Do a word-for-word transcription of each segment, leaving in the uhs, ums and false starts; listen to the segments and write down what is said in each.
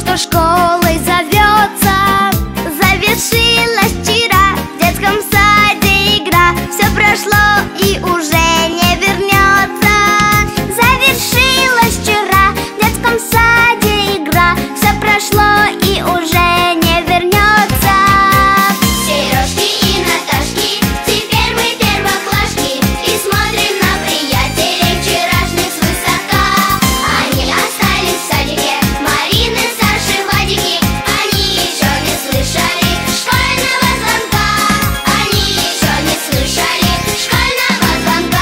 что школой зовется. Завершилась вчера в детском саде игра. Все прошло и уже не вернется. Завершилась вчера в детском саде игра. Все прошло и уже не вернется. Сережки и Наташки, теперь мы первоклашки, и смотрим на приятелей вчерашних свысока. Они остались в садике, Марины, Саши, Вадики. Они еще не слышали школьного звонка. Они еще не слышали школьного звонка.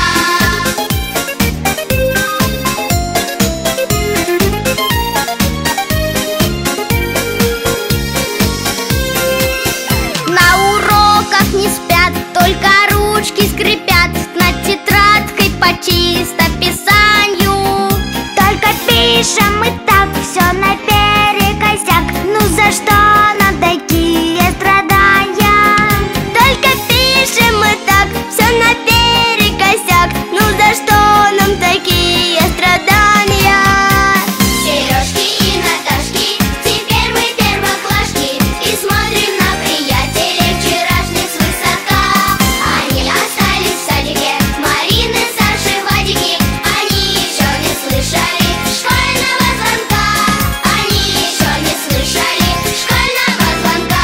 На уроках не спят, только ручки скрипят над тетрадкой по чистописанию. Только пишем мы так, все наперекосяк. Ну за что нам такие страдания? Только пишем мы так, все наперекосяк. Ну за что нам такие страдания? Сережки и Наташки, теперь мы первоклашки, и смотрим на приятелей вчерашних свысока. Они остались в садике, Марины, Саши, Вадики. Они еще не слышали школьного звонка. Они еще не слышали школьного звонка.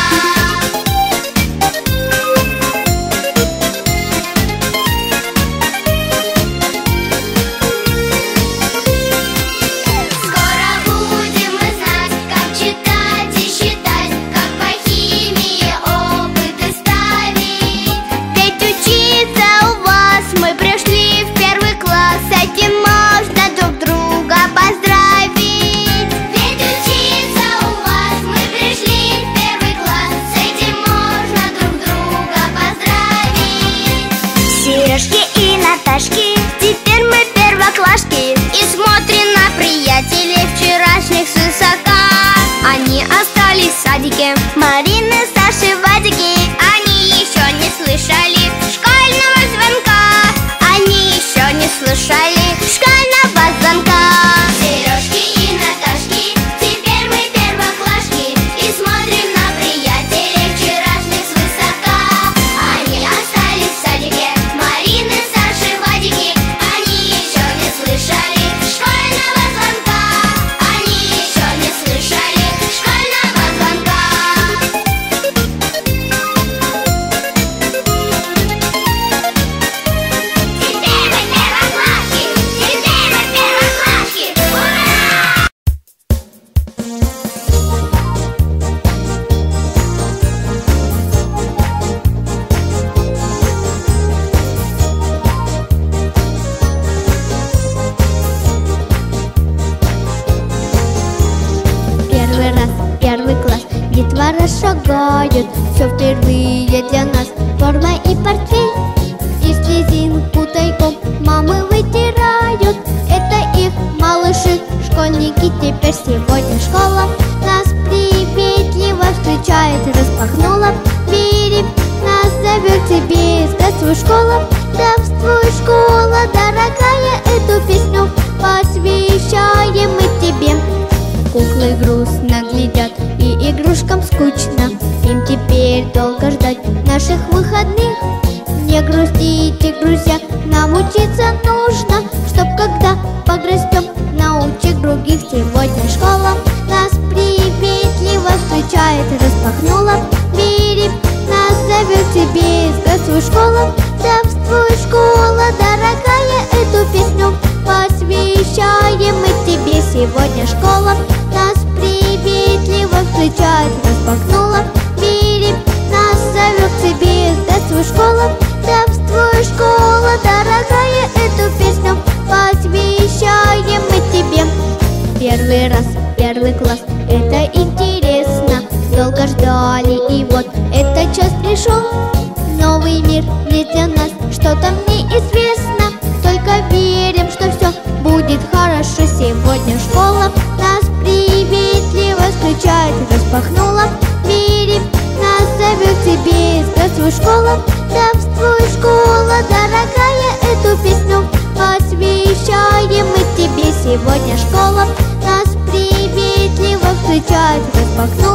Скоро будем мы знать, как читать и считать, как по химии опыты ставить. Ведь учиться у вас мы пришли в первый класс, с этим можно друг друга поздравить. Ведь учиться у вас мы пришли в первый класс, с этим можно друг друга поздравить. Сережки и Наташки, теперь мы первоклашки, и смотрим на приятелей вчерашних свысока. Они остались в садике, Марины, Саши, Вадики. Они еще не слышали школьного звонка. Они еще не слышали школьного звонка. Сережки и Наташки, теперь мы первоклашки, и смотрим на приятелей вчерашних свысока. Они остались в садике, Марины, Саши, Вадики. Они еще не слышали школьного звонка. Они еще не слышали школьного звонка. Теперь мы первоклашки, теперь мы первоклашки. Ура! Первый раз, первый класс, детвора шагают. Все впервые для нас, форма и портфель. И слезинку тайком мамы вытирают. Это их малыши, школьники. Теперь сегодня школа нас приветливо встречает. Распахнула двери, нас зовет тебе. Здравствуй, школа, здравствуй, школа, дорогая, эту песню посвящаем мы тебе. Куклы грустно глядят, и игрушкам скучно. Им теперь долго ждать наших выходных. Не грустите, друзья, нам учиться нужно, чтоб когда подрастем, научить других. Сегодня школа нас приветливо встречает. Распахнула двери, нас зовет тебе. Здравствуй, школа, здравствуй, школа, дорогая, эту песню посвящаем мы тебе. Сегодня школа нас приветливо встречает. Распахнула двери, нас зовет тебе. Здравствуй, школа, здравствуй, школа, дорогая, эту песню посвящаем мы тебе. Первый раз, первый класс, это интересно. Долго ждали, и вот этот час пришел. Новый мир не для нас, что-то мне известно. Только верим, что все будет хорошо. Сегодня школа нас приветливо встречает. Распахнула двери, нас зовет тебе. Здравствуй, школа, здравствуй, школа, дорогая, эту песню посвящаем мы тебе. Сегодня школа нас приветливо встречает. встречать, распахнул